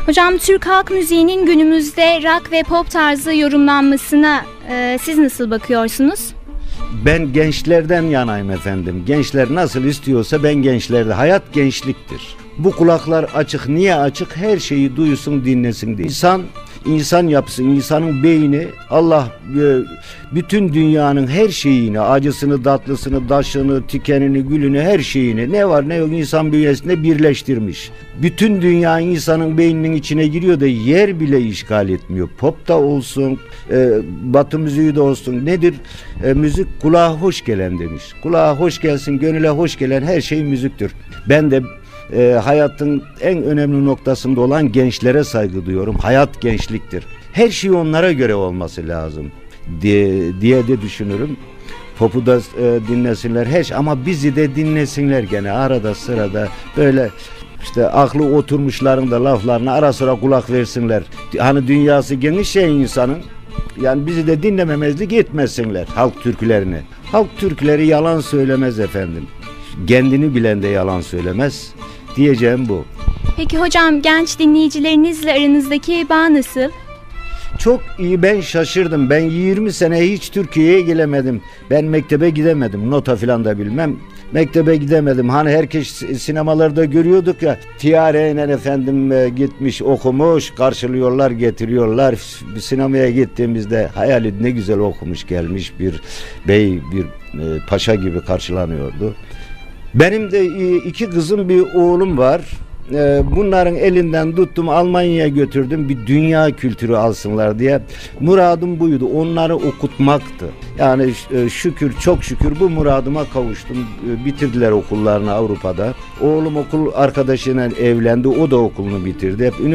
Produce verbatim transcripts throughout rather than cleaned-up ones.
Hocam, Türk halk müziğinin günümüzde rock ve pop tarzı yorumlanmasına e, siz nasıl bakıyorsunuz? Ben gençlerden yanayım efendim. Gençler nasıl istiyorsa ben gençlerde. Hayat gençliktir. Bu kulaklar açık. Niye açık? Her şeyi duysun, dinlesin diye. İnsan, insan yapısı, insanın beyni, Allah bütün dünyanın her şeyini, acısını, tatlısını, taşını, tikenini, gülünü, her şeyini, ne var ne yok insan bünyesinde birleştirmiş. Bütün dünya insanın beyninin içine giriyor da yer bile işgal etmiyor. Pop da olsun, e, batı müziği de olsun. Nedir? E, müzik kulağa hoş gelen demiş. Kulağa hoş gelsin, gönüle hoş gelen her şey müziktir. Ben de E, hayatın en önemli noktasında olan gençlere saygı duyuyorum. Hayat gençliktir. Her şey onlara göre olması lazım diye, diye de düşünürüm. Pop'u da e, dinlesinler her şey, ama bizi de dinlesinler gene arada sırada, böyle işte aklı oturmuşların da laflarına ara sıra kulak versinler. Hani dünyası geniş şey insanın. Yani bizi de dinlememezlik etmesinler halk türkülerini. Halk türküleri yalan söylemez efendim. Kendini bilen de yalan söylemez. Diyeceğim bu. Peki hocam, genç dinleyicilerinizle aranızdaki bağ nasıl? Çok iyi, ben şaşırdım. Ben yirmi sene hiç Türkiye'ye gelemedim. Ben mektebe gidemedim. Nota filan da bilmem. Mektebe gidemedim. Hani herkes sinemalarda görüyorduk ya. Tiyareyle efendim gitmiş, okumuş, karşılıyorlar, getiriyorlar. Sinemaya gittiğimizde hayali ne güzel okumuş gelmiş bir bey, bir paşa gibi karşılanıyordu. Benim de iki kızım, bir oğlum var. Bunların elinden tuttum, Almanya'ya götürdüm, bir dünya kültürü alsınlar diye. Muradım buydu, onları okutmaktı. Yani şükür, çok şükür bu muradıma kavuştum. Bitirdiler okullarını Avrupa'da. Oğlum okul arkadaşıyla evlendi, o da okulunu bitirdi. Hep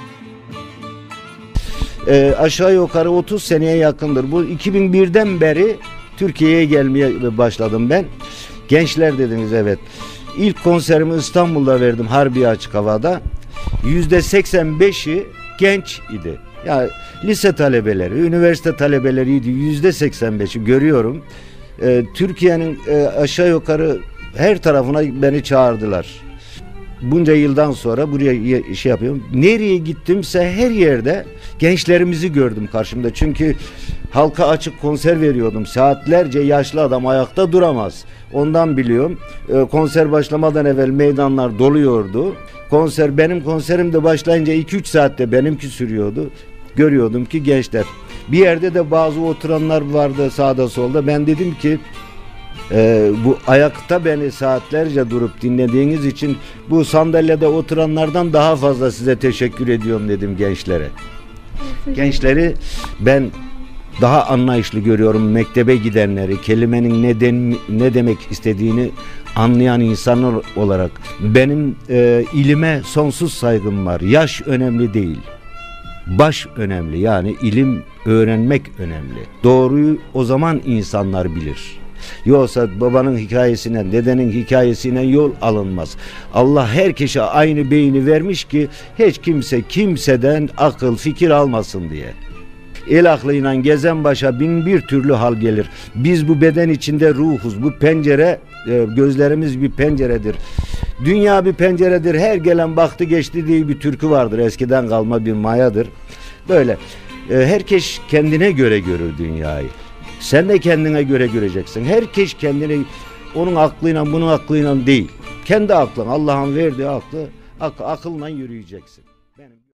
e, aşağı yukarı otuz seneye yakındır. Bu iki bin birden beri Türkiye'ye gelmeye başladım ben. Gençler dediniz, evet. İlk konserimi İstanbul'da verdim, Harbiye Açık Hava'da. Yüzde seksen beşi genç idi. Yani lise talebeleri, üniversite talebeleriydi. Yüzde seksen beşi görüyorum. Ee, Türkiye'nin e, aşağı yukarı her tarafına beni çağırdılar. Bunca yıldan sonra buraya şey yapıyorum. Nereye gittimse her yerde gençlerimizi gördüm karşımda. Çünkü halka açık konser veriyordum. Saatlerce yaşlı adam ayakta duramaz. Ondan biliyorum. E, konser başlamadan evvel meydanlar doluyordu. Konser, benim konserim de başlayınca iki üç saatte benimki sürüyordu. Görüyordum ki gençler. Bir yerde de bazı oturanlar vardı sağda solda. Ben dedim ki e, bu ayakta beni saatlerce durup dinlediğiniz için bu sandalyede oturanlardan daha fazla size teşekkür ediyorum dedim gençlere. Gençleri ben daha anlayışlı görüyorum, mektebe gidenleri, kelimenin neden, ne demek istediğini anlayan insanlar olarak. Benim e, ilime sonsuz saygım var. Yaş önemli değil, baş önemli. Yani ilim öğrenmek önemli. Doğruyu o zaman insanlar bilir. Yoksa babanın hikayesinden, dedenin hikayesinden yol alınmaz. Allah herkese aynı beyni vermiş ki hiç kimse kimseden akıl, fikir almasın diye. El aklıyla gezen başa bin bir türlü hal gelir. Biz bu beden içinde ruhuz. Bu pencere, gözlerimiz bir penceredir. Dünya bir penceredir. Her gelen baktı geçti diye bir türkü vardır. Eskiden kalma bir mayadır. Böyle. Herkes kendine göre görür dünyayı. Sen de kendine göre göreceksin. Herkes kendine, onun aklıyla bunun aklıyla değil. Kendi aklın, Allah'ın verdiği aklı, ak akılla yürüyeceksin. Benim